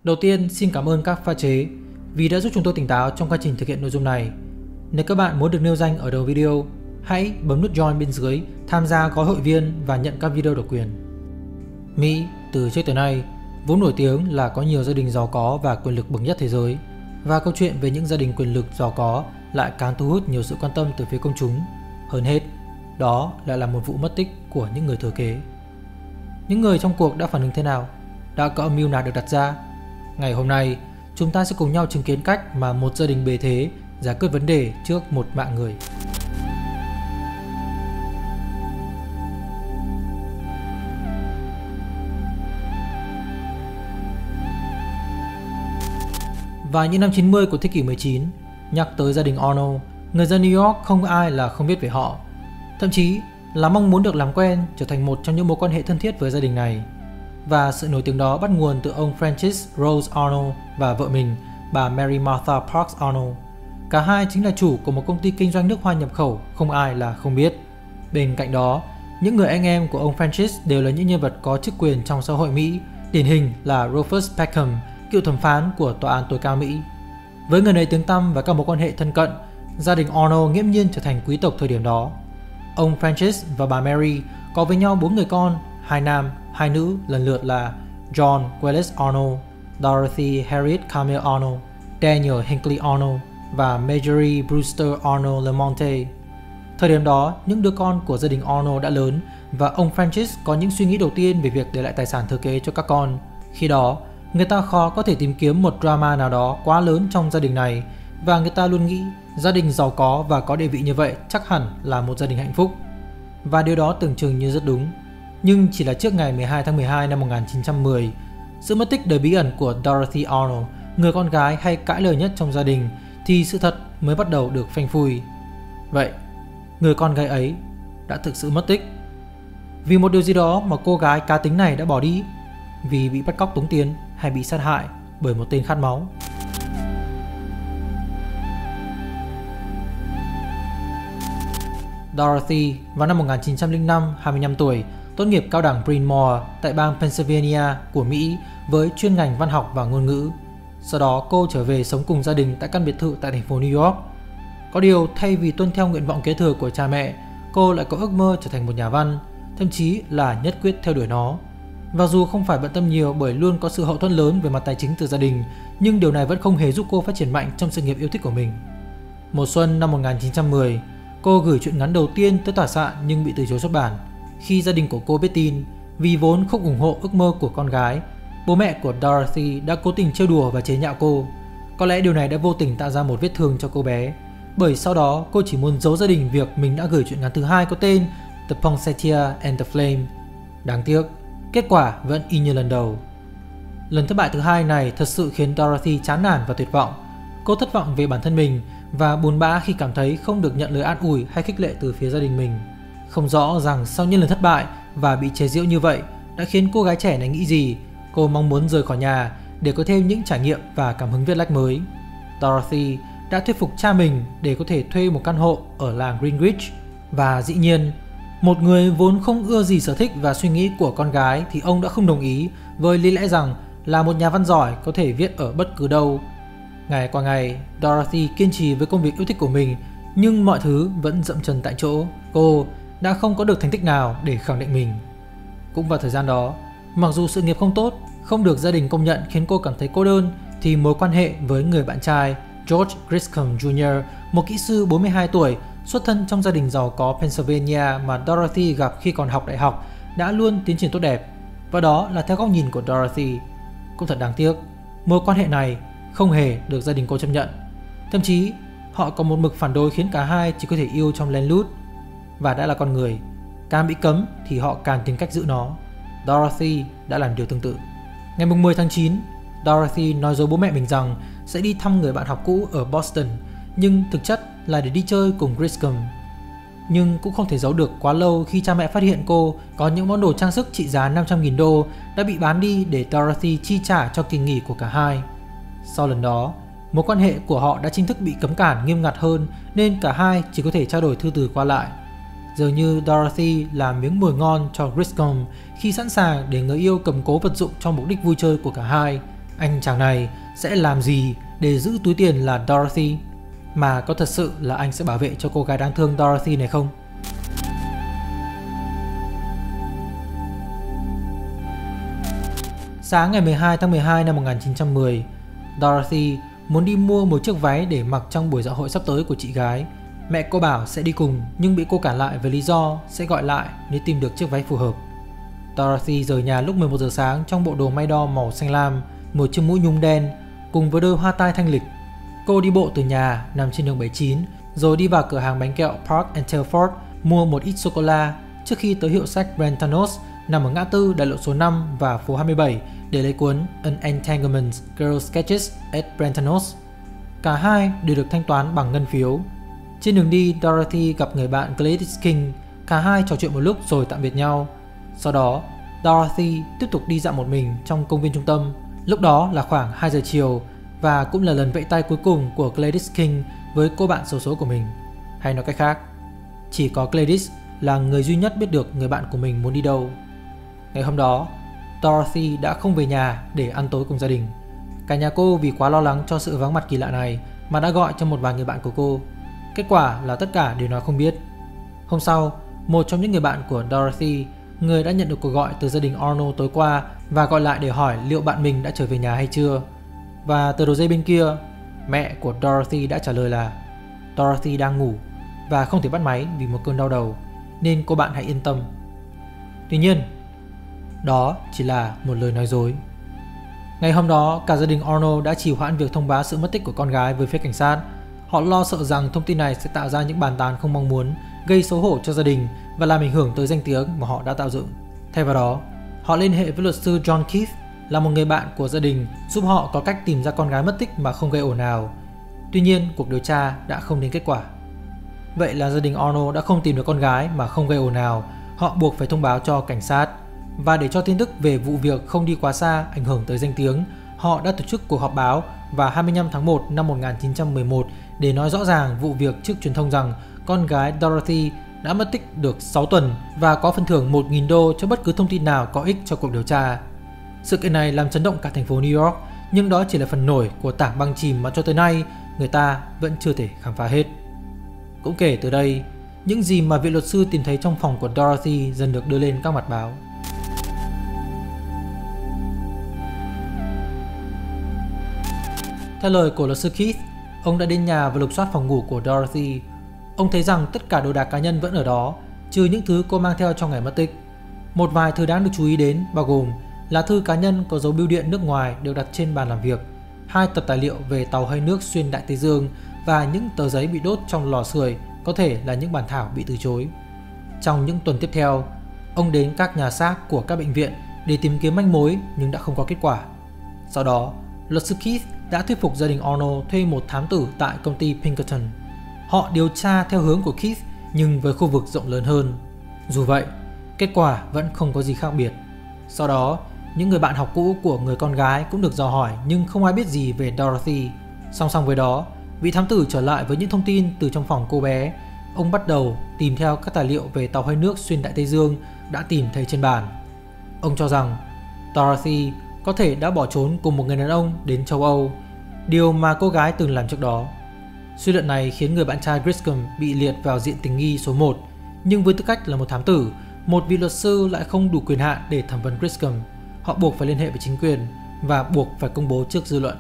Đầu tiên, xin cảm ơn các pha chế vì đã giúp chúng tôi tỉnh táo trong quá trình thực hiện nội dung này. Nếu các bạn muốn được nêu danh ở đầu video, hãy bấm nút Join bên dưới, tham gia gói hội viên và nhận các video độc quyền. Mỹ, từ trước tới nay, vốn nổi tiếng là có nhiều gia đình giàu có và quyền lực bậc nhất thế giới. Và câu chuyện về những gia đình quyền lực giàu có lại càng thu hút nhiều sự quan tâm từ phía công chúng. Hơn hết, đó lại là một vụ mất tích của những người thừa kế. Những người trong cuộc đã phản ứng thế nào? Đã có âm mưu nào được đặt ra? Ngày hôm nay, chúng ta sẽ cùng nhau chứng kiến cách mà một gia đình bề thế giải quyết vấn đề trước một mạng người. Vào những năm 90 của thế kỷ 19, nhắc tới gia đình Arnold, người dân New York không ai là không biết về họ. Thậm chí là mong muốn được làm quen, trở thành một trong những mối quan hệ thân thiết với gia đình này. Và sự nổi tiếng đó bắt nguồn từ ông Francis Rose Arnold và vợ mình, bà Mary Martha Parks Arnold. Cả hai chính là chủ của một công ty kinh doanh nước hoa nhập khẩu không ai là không biết. Bên cạnh đó, những người anh em của ông Francis đều là những nhân vật có chức quyền trong xã hội Mỹ, điển hình là Rufus Peckham, cựu thẩm phán của tòa án tối cao Mỹ. Với người này tiếng tăm và các mối quan hệ thân cận, gia đình Arnold nghiễm nhiên trở thành quý tộc thời điểm đó. Ông Francis và bà Mary có với nhau 4 người con, 2 nam, 2 nữ, lần lượt là John Wallace Arnold, Dorothy Harriet Camille Arnold, Daniel Hinckley Arnold và Marjorie Brewster Arnold Lamonte. Thời điểm đó, những đứa con của gia đình Arnold đã lớn và ông Francis có những suy nghĩ đầu tiên về việc để lại tài sản thừa kế cho các con. Khi đó, người ta khó có thể tìm kiếm một drama nào đó quá lớn trong gia đình này và người ta luôn nghĩ gia đình giàu có và có địa vị như vậy chắc hẳn là một gia đình hạnh phúc. Và điều đó tưởng chừng như rất đúng. Nhưng chỉ là trước ngày 12 tháng 12 năm 1910, sự mất tích đầy bí ẩn của Dorothy Arnold, người con gái hay cãi lời nhất trong gia đình, thì sự thật mới bắt đầu được phanh phui. Vậy, người con gái ấy đã thực sự mất tích vì một điều gì đó mà cô gái cá tính này đã bỏ đi? Vì bị bắt cóc tống tiền hay bị sát hại bởi một tên khát máu? Dorothy vào năm 1905, 25 tuổi, tốt nghiệp cao đẳng Bryn Mawr tại bang Pennsylvania của Mỹ với chuyên ngành văn học và ngôn ngữ. Sau đó cô trở về sống cùng gia đình tại căn biệt thự tại thành phố New York. Có điều thay vì tuân theo nguyện vọng kế thừa của cha mẹ, cô lại có ước mơ trở thành một nhà văn, thậm chí là nhất quyết theo đuổi nó. Và dù không phải bận tâm nhiều bởi luôn có sự hậu thuẫn lớn về mặt tài chính từ gia đình, nhưng điều này vẫn không hề giúp cô phát triển mạnh trong sự nghiệp yêu thích của mình. Một xuân năm 1910, cô gửi truyện ngắn đầu tiên tới tòa soạn nhưng bị từ chối xuất bản. Khi gia đình của cô biết tin, vì vốn không ủng hộ ước mơ của con gái, bố mẹ của Dorothy đã cố tình trêu đùa và chế nhạo cô. Có lẽ điều này đã vô tình tạo ra một vết thương cho cô bé, bởi sau đó cô chỉ muốn giấu gia đình việc mình đã gửi truyện ngắn thứ hai có tên The Poinsettia and the Flame. Đáng tiếc, kết quả vẫn y như lần đầu. Lần thất bại thứ hai này thật sự khiến Dorothy chán nản và tuyệt vọng. Cô thất vọng về bản thân mình và buồn bã khi cảm thấy không được nhận lời an ủi hay khích lệ từ phía gia đình mình. Không rõ rằng sau những lần thất bại và bị chế giễu như vậy đã khiến cô gái trẻ này nghĩ gì. Cô mong muốn rời khỏi nhà để có thêm những trải nghiệm và cảm hứng viết lách mới. Dorothy đã thuyết phục cha mình để có thể thuê một căn hộ ở làng Greenwich. Và dĩ nhiên, một người vốn không ưa gì sở thích và suy nghĩ của con gái thì ông đã không đồng ý, với lý lẽ rằng là một nhà văn giỏi có thể viết ở bất cứ đâu. Ngày qua ngày, Dorothy kiên trì với công việc yêu thích của mình, nhưng mọi thứ vẫn dậm chân tại chỗ. Cô đã không có được thành tích nào để khẳng định mình. Cũng vào thời gian đó, mặc dù sự nghiệp không tốt, không được gia đình công nhận khiến cô cảm thấy cô đơn, thì mối quan hệ với người bạn trai George Griscom Jr., một kỹ sư 42 tuổi, xuất thân trong gia đình giàu có Pennsylvania mà Dorothy gặp khi còn học đại học, đã luôn tiến triển tốt đẹp. Và đó là theo góc nhìn của Dorothy. Cũng thật đáng tiếc, mối quan hệ này không hề được gia đình cô chấp nhận. Thậm chí, họ có một mực phản đối khiến cả hai chỉ có thể yêu trong lén lút. Và đã là con người, càng bị cấm thì họ càng tìm cách giữ nó. Dorothy đã làm điều tương tự. Ngày 10 tháng 9, Dorothy nói dối bố mẹ mình rằng sẽ đi thăm người bạn học cũ ở Boston, nhưng thực chất là để đi chơi cùng Griscom. Nhưng cũng không thể giấu được quá lâu khi cha mẹ phát hiện cô có những món đồ trang sức trị giá 500.000 đô đã bị bán đi để Dorothy chi trả cho kỳ nghỉ của cả hai. Sau lần đó, mối quan hệ của họ đã chính thức bị cấm cản nghiêm ngặt hơn, nên cả hai chỉ có thể trao đổi thư từ qua lại. Dường như Dorothy là miếng mồi ngon cho Griscom khi sẵn sàng để người yêu cầm cố vật dụng cho mục đích vui chơi của cả hai. anh chàng này sẽ làm gì để giữ túi tiền là Dorothy, mà có thật sự là anh sẽ bảo vệ cho cô gái đáng thương Dorothy này không? Sáng ngày 12 tháng 12 năm 1910, Dorothy muốn đi mua một chiếc váy để mặc trong buổi dạ hội sắp tới của chị gái. Mẹ cô bảo sẽ đi cùng nhưng bị cô cản lại với lý do sẽ gọi lại nếu tìm được chiếc váy phù hợp. Dorothy rời nhà lúc 11 giờ sáng trong bộ đồ may đo màu xanh lam, một chiếc mũ nhung đen cùng với đôi hoa tai thanh lịch. Cô đi bộ từ nhà nằm trên đường 79 rồi đi vào cửa hàng bánh kẹo Park and Telford mua một ít sô-cô-la trước khi tới hiệu sách Brentanos nằm ở ngã tư đại lộ số 5 và phố 27 để lấy cuốn An Entanglement Girl Sketches at Brentanos. Cả hai đều được thanh toán bằng ngân phiếu. Trên đường đi, Dorothy gặp người bạn Gladys King. Cả hai trò chuyện một lúc rồi tạm biệt nhau. Sau đó, Dorothy tiếp tục đi dạo một mình trong công viên trung tâm. Lúc đó là khoảng 2 giờ chiều và cũng là lần vẫy tay cuối cùng của Gladys King với cô bạn xấu số của mình. Hay nói cách khác, chỉ có Gladys là người duy nhất biết được người bạn của mình muốn đi đâu. Ngày hôm đó, Dorothy đã không về nhà để ăn tối cùng gia đình. Cả nhà cô vì quá lo lắng cho sự vắng mặt kỳ lạ này mà đã gọi cho một vài người bạn của cô. Kết quả là tất cả đều nói không biết. Hôm sau, một trong những người bạn của Dorothy, người đã nhận được cuộc gọi từ gia đình Arnold tối qua và gọi lại để hỏi liệu bạn mình đã trở về nhà hay chưa. Và từ đầu dây bên kia, mẹ của Dorothy đã trả lời là Dorothy đang ngủ và không thể bắt máy vì một cơn đau đầu, nên cô bạn hãy yên tâm. Tuy nhiên, đó chỉ là một lời nói dối. Ngày hôm đó, cả gia đình Arnold đã trì hoãn việc thông báo sự mất tích của con gái với phía cảnh sát. Họ lo sợ rằng thông tin này sẽ tạo ra những bàn tán không mong muốn, gây xấu hổ cho gia đình và làm ảnh hưởng tới danh tiếng mà họ đã tạo dựng. Thay vào đó, họ liên hệ với luật sư John Keith, là một người bạn của gia đình, giúp họ có cách tìm ra con gái mất tích mà không gây ồn ào. Tuy nhiên, cuộc điều tra đã không đến kết quả. Vậy là gia đình Arnold đã không tìm được con gái mà không gây ồn ào. Họ buộc phải thông báo cho cảnh sát. Và để cho tin tức về vụ việc không đi quá xa, ảnh hưởng tới danh tiếng, họ đã tổ chức cuộc họp báo vào 25 tháng 1 năm 1911 để nói rõ ràng vụ việc trước truyền thông rằng con gái Dorothy đã mất tích được 6 tuần và có phần thưởng 1.000 đô cho bất cứ thông tin nào có ích cho cuộc điều tra. Sự kiện này làm chấn động cả thành phố New York, nhưng đó chỉ là phần nổi của tảng băng chìm mà cho tới nay người ta vẫn chưa thể khám phá hết. Cũng kể từ đây, những gì mà vị luật sư tìm thấy trong phòng của Dorothy dần được đưa lên các mặt báo. Theo lời của luật sư Keith, ông đã đến nhà và lục soát phòng ngủ của Dorothy. Ông thấy rằng tất cả đồ đạc cá nhân vẫn ở đó, trừ những thứ cô mang theo trong ngày mất tích. Một vài thứ đáng được chú ý đến bao gồm là thư cá nhân có dấu bưu điện nước ngoài được đặt trên bàn làm việc, 2 tập tài liệu về tàu hơi nước xuyên Đại Tây Dương và những tờ giấy bị đốt trong lò sưởi, có thể là những bản thảo bị từ chối. Trong những tuần tiếp theo, ông đến các nhà xác của các bệnh viện để tìm kiếm manh mối nhưng đã không có kết quả. Sau đó, luật sư Keith đã thuyết phục gia đình Arnold thuê một thám tử tại công ty Pinkerton. Họ điều tra theo hướng của Keith nhưng với khu vực rộng lớn hơn. Dù vậy, kết quả vẫn không có gì khác biệt. Sau đó, những người bạn học cũ của người con gái cũng được dò hỏi nhưng không ai biết gì về Dorothy. Song song với đó, vị thám tử trở lại với những thông tin từ trong phòng cô bé. Ông bắt đầu tìm theo các tài liệu về tàu hơi nước xuyên Đại Tây Dương đã tìm thấy trên bàn. Ông cho rằng Dorothy có thể đã bỏ trốn cùng một người đàn ông đến châu Âu, điều mà cô gái từng làm trước đó. Suy luận này khiến người bạn trai Griscom bị liệt vào diện tình nghi số 1, nhưng với tư cách là một thám tử, một vị luật sư lại không đủ quyền hạn để thẩm vấn Griscom. Họ buộc phải liên hệ với chính quyền và buộc phải công bố trước dư luận.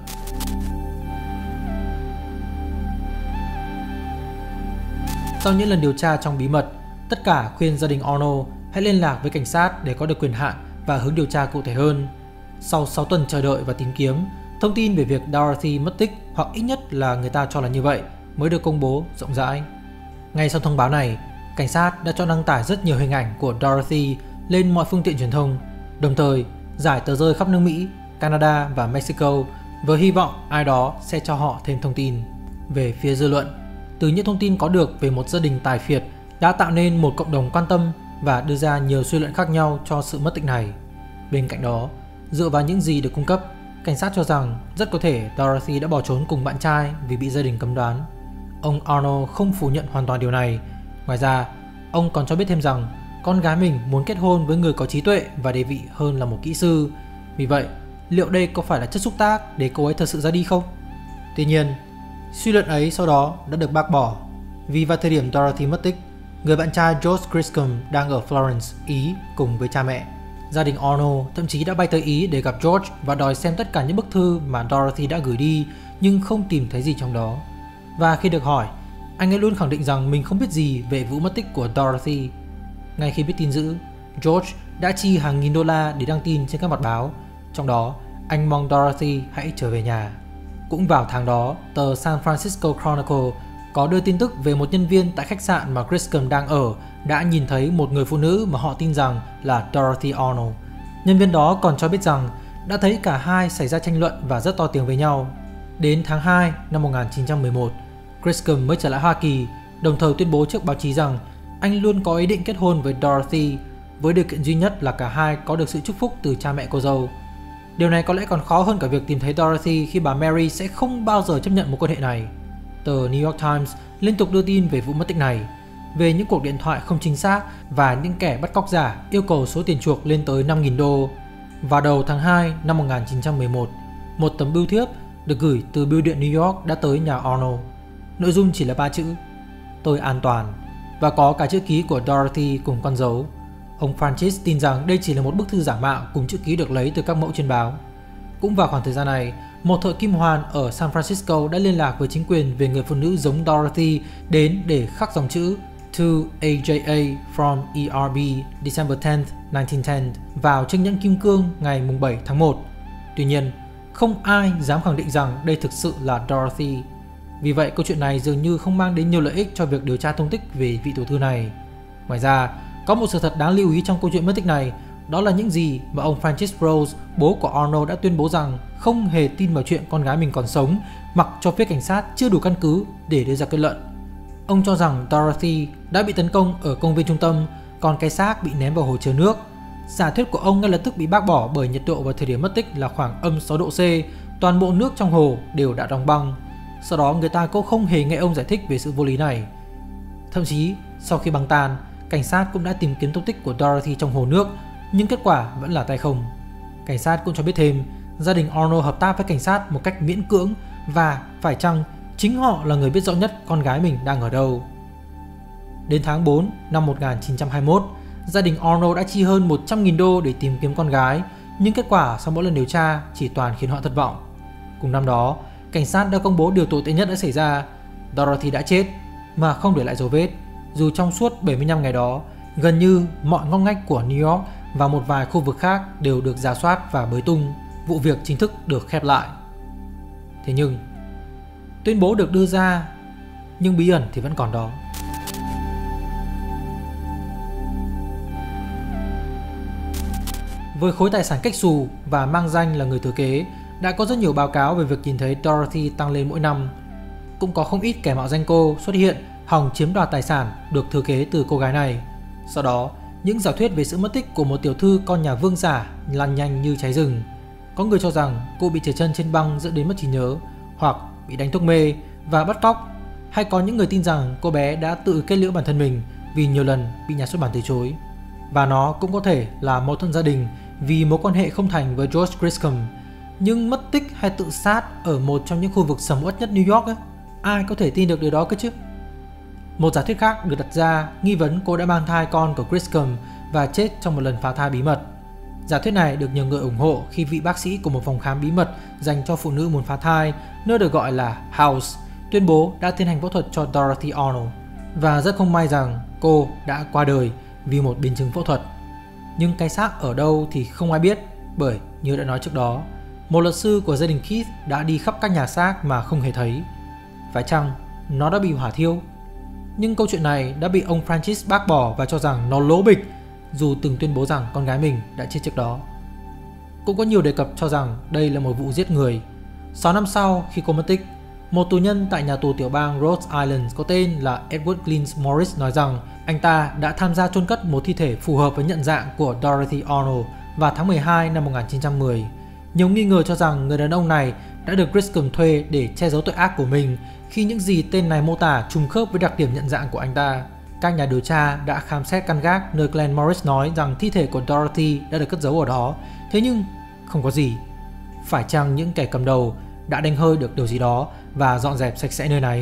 Sau những lần điều tra trong bí mật, tất cả khuyên gia đình Arnold hãy liên lạc với cảnh sát để có được quyền hạn và hướng điều tra cụ thể hơn. Sau 6 tuần chờ đợi và tìm kiếm, thông tin về việc Dorothy mất tích, hoặc ít nhất là người ta cho là như vậy, mới được công bố rộng rãi. Ngay sau thông báo này, cảnh sát đã cho đăng tải rất nhiều hình ảnh của Dorothy lên mọi phương tiện truyền thông, đồng thời giải tờ rơi khắp nước Mỹ, Canada và Mexico với hy vọng ai đó sẽ cho họ thêm thông tin. Về phía dư luận, từ những thông tin có được về một gia đình tài phiệt đã tạo nên một cộng đồng quan tâm và đưa ra nhiều suy luận khác nhau cho sự mất tích này. Bên cạnh đó, dựa vào những gì được cung cấp, cảnh sát cho rằng rất có thể Dorothy đã bỏ trốn cùng bạn trai vì bị gia đình cấm đoán. Ông Arnold không phủ nhận hoàn toàn điều này. Ngoài ra, ông còn cho biết thêm rằng con gái mình muốn kết hôn với người có trí tuệ và địa vị hơn là một kỹ sư. Vì vậy, liệu đây có phải là chất xúc tác để cô ấy thật sự ra đi không? Tuy nhiên, suy luận ấy sau đó đã được bác bỏ, vì vào thời điểm Dorothy mất tích, người bạn trai George Griscom đang ở Florence, Ý cùng với cha mẹ. Gia đình Arnold thậm chí đã bay tới Ý để gặp George và đòi xem tất cả những bức thư mà Dorothy đã gửi đi, nhưng không tìm thấy gì trong đó. Và khi được hỏi, anh ấy luôn khẳng định rằng mình không biết gì về vụ mất tích của Dorothy. Ngay khi biết tin dữ, George đã chi hàng nghìn đô la để đăng tin trên các mặt báo, trong đó anh mong Dorothy hãy trở về nhà. Cũng vào tháng đó, tờ San Francisco Chronicle có đưa tin tức về một nhân viên tại khách sạn mà Griscom đang ở đã nhìn thấy một người phụ nữ mà họ tin rằng là Dorothy Arnold. Nhân viên đó còn cho biết rằng đã thấy cả hai xảy ra tranh luận và rất to tiếng với nhau. Đến tháng 2 năm 1911, Griscom mới trở lại Hoa Kỳ, đồng thời tuyên bố trước báo chí rằng anh luôn có ý định kết hôn với Dorothy, với điều kiện duy nhất là cả hai có được sự chúc phúc từ cha mẹ cô dâu. Điều này có lẽ còn khó hơn cả việc tìm thấy Dorothy khi bà Mary sẽ không bao giờ chấp nhận mối quan hệ này. Tờ New York Times liên tục đưa tin về vụ mất tích này, về những cuộc điện thoại không chính xác và những kẻ bắt cóc giả yêu cầu số tiền chuộc lên tới 5.000 đô. Vào đầu tháng 2 năm 1911, một tấm bưu thiếp được gửi từ bưu điện New York đã tới nhà Arnold. Nội dung chỉ là 3 chữ: tôi an toàn, và có cả chữ ký của Dorothy cùng con dấu. Ông Francis tin rằng đây chỉ là một bức thư giả mạo cùng chữ ký được lấy từ các mẫu trên báo. Cũng vào khoảng thời gian này, một thợ kim hoàn ở San Francisco đã liên lạc với chính quyền về người phụ nữ giống Dorothy đến để khắc dòng chữ To AJA from ERB December 10th, 1910 vào chiếc nhẫn kim cương ngày 7 tháng 1. Tuy nhiên, không ai dám khẳng định rằng đây thực sự là Dorothy. Vì vậy, câu chuyện này dường như không mang đến nhiều lợi ích cho việc điều tra tung tích về vị tiểu thư này. Ngoài ra, có một sự thật đáng lưu ý trong câu chuyện mất tích này, đó là những gì mà ông Francis Rose, bố của Arnold, đã tuyên bố rằng không hề tin vào chuyện con gái mình còn sống, mặc cho phía cảnh sát chưa đủ căn cứ để đưa ra kết luận. Ông cho rằng Dorothy đã bị tấn công ở công viên trung tâm, còn cái xác bị ném vào hồ chứa nước. Giả thuyết của ông ngay lập tức bị bác bỏ bởi nhiệt độ vào thời điểm mất tích là khoảng âm 6 độ C, toàn bộ nước trong hồ đều đã đóng băng. Sau đó người ta cũng không hề nghe ông giải thích về sự vô lý này. Thậm chí, sau khi băng tan, cảnh sát cũng đã tìm kiếm tung tích của Dorothy trong hồ nước, nhưng kết quả vẫn là tay không. Cảnh sát cũng cho biết thêm, gia đình Arnold hợp tác với cảnh sát một cách miễn cưỡng, và phải chăng chính họ là người biết rõ nhất con gái mình đang ở đâu. Đến tháng 4 năm 1921, gia đình Arnold đã chi hơn 100.000 đô để tìm kiếm con gái, nhưng kết quả sau mỗi lần điều tra chỉ toàn khiến họ thất vọng. Cùng năm đó, cảnh sát đã công bố điều tồi tệ nhất đã xảy ra: Dorothy đã chết mà không để lại dấu vết, dù trong suốt 75 ngày đó, gần như mọi ngóc ngách của New York và một vài khu vực khác đều được rà soát và bới tung. Vụ việc chính thức được khép lại. Thế nhưng, tuyên bố được đưa ra, nhưng bí ẩn thì vẫn còn đó. Với khối tài sản cách xù và mang danh là người thừa kế, đã có rất nhiều báo cáo về việc nhìn thấy Dorothy tăng lên mỗi năm. Cũng có không ít kẻ mạo danh cô xuất hiện hòng chiếm đoạt tài sản được thừa kế từ cô gái này. Sau đó, những giả thuyết về sự mất tích của một tiểu thư con nhà vương giả lan nhanh như cháy rừng. Có người cho rằng cô bị trượt chân trên băng dẫn đến mất trí nhớ, hoặc bị đánh thuốc mê và bắt cóc, hay có những người tin rằng cô bé đã tự kết liễu bản thân mình vì nhiều lần bị nhà xuất bản từ chối. Và nó cũng có thể là mâu thuẫn gia đình vì mối quan hệ không thành với George Griscom. Nhưng mất tích hay tự sát ở một trong những khu vực sầm uất nhất New York ấy, ai có thể tin được điều đó cơ chứ? Một giả thuyết khác được đặt ra nghi vấn cô đã mang thai con của Griscom và chết trong một lần phá thai bí mật. Giả thuyết này được nhiều người ủng hộ khi vị bác sĩ của một phòng khám bí mật dành cho phụ nữ muốn phá thai, nơi được gọi là House, tuyên bố đã tiến hành phẫu thuật cho Dorothy Arnold. Và rất không may rằng cô đã qua đời vì một biến chứng phẫu thuật. Nhưng cái xác ở đâu thì không ai biết, bởi như đã nói trước đó, một luật sư của gia đình Keith đã đi khắp các nhà xác mà không hề thấy. Phải chăng nó đã bị hỏa thiêu? Nhưng câu chuyện này đã bị ông Francis bác bỏ và cho rằng nó lố bịch, dù từng tuyên bố rằng con gái mình đã chết trước đó. Cũng có nhiều đề cập cho rằng đây là một vụ giết người. 6 năm sau khi cô mất tích, một tù nhân tại nhà tù tiểu bang Rhode Island có tên là Edward Glynn Morris nói rằng anh ta đã tham gia chôn cất một thi thể phù hợp với nhận dạng của Dorothy Arnold vào tháng 12 năm 1910. Nhiều nghi ngờ cho rằng người đàn ông này đã được Griscom thuê để che giấu tội ác của mình, khi những gì tên này mô tả trùng khớp với đặc điểm nhận dạng của anh ta. Các nhà điều tra đã khám xét căn gác nơi Glenn Morris nói rằng thi thể của Dorothy đã được cất giấu ở đó, thế nhưng không có gì. phải chăng những kẻ cầm đầu đã đánh hơi được điều gì đó và dọn dẹp sạch sẽ nơi này.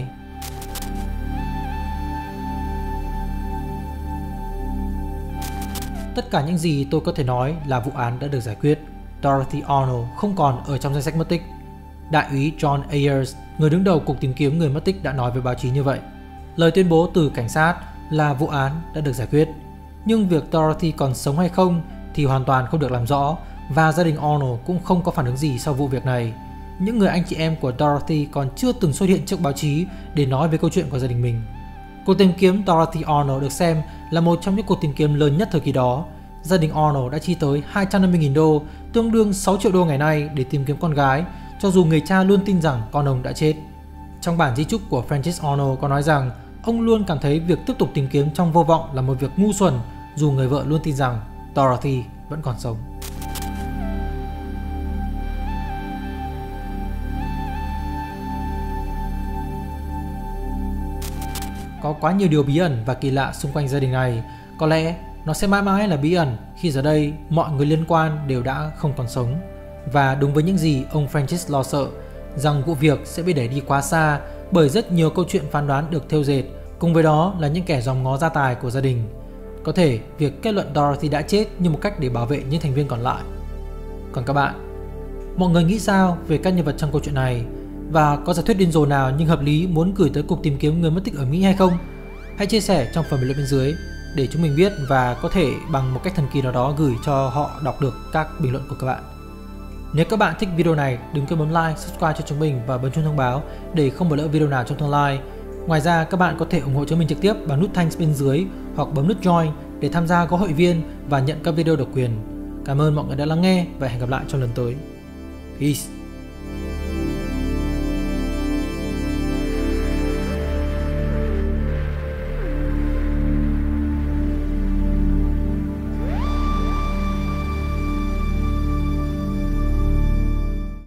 Tất cả những gì tôi có thể nói là vụ án đã được giải quyết. Dorothy Arnold không còn ở trong danh sách mất tích. Đại úy John Ayers, người đứng đầu cuộc tìm kiếm người mất tích đã nói với báo chí như vậy. Lời tuyên bố từ cảnh sát là vụ án đã được giải quyết. Nhưng việc Dorothy còn sống hay không thì hoàn toàn không được làm rõ và gia đình Arnold cũng không có phản ứng gì sau vụ việc này. Những người anh chị em của Dorothy còn chưa từng xuất hiện trước báo chí để nói về câu chuyện của gia đình mình. Cuộc tìm kiếm Dorothy Arnold được xem là một trong những cuộc tìm kiếm lớn nhất thời kỳ đó. Gia đình Arnold đã chi tới 250.000 đô, tương đương 6 triệu đô ngày nay để tìm kiếm con gái, cho dù người cha luôn tin rằng con ông đã chết. Trong bản di chúc của Francis Arnold có nói rằng ông luôn cảm thấy việc tiếp tục tìm kiếm trong vô vọng là một việc ngu xuẩn, dù người vợ luôn tin rằng Dorothy vẫn còn sống. Có quá nhiều điều bí ẩn và kỳ lạ xung quanh gia đình này. Có lẽ nó sẽ mãi mãi là bí ẩn khi giờ đây mọi người liên quan đều đã không còn sống. Và đúng với những gì ông Francis lo sợ, rằng vụ việc sẽ bị đẩy đi quá xa bởi rất nhiều câu chuyện phán đoán được thêu dệt, cùng với đó là những kẻ dòm ngó gia tài của gia đình. Có thể việc kết luận Dorothy đã chết như một cách để bảo vệ những thành viên còn lại. Còn các bạn, mọi người nghĩ sao về các nhân vật trong câu chuyện này? Và có giả thuyết điên rồ nào nhưng hợp lý muốn gửi tới cuộc tìm kiếm người mất tích ở Mỹ hay không? Hãy chia sẻ trong phần bình luận bên dưới để chúng mình biết và có thể bằng một cách thần kỳ nào đó gửi cho họ đọc được các bình luận của các bạn. Nếu các bạn thích video này, đừng quên bấm like, subscribe cho chúng mình và bấm chuông thông báo để không bỏ lỡ video nào trong tương lai. Ngoài ra, các bạn có thể ủng hộ chúng mình trực tiếp bằng nút thanks bên dưới hoặc bấm nút join để tham gia gói hội viên và nhận các video độc quyền. Cảm ơn mọi người đã lắng nghe và hẹn gặp lại trong lần tới. Peace!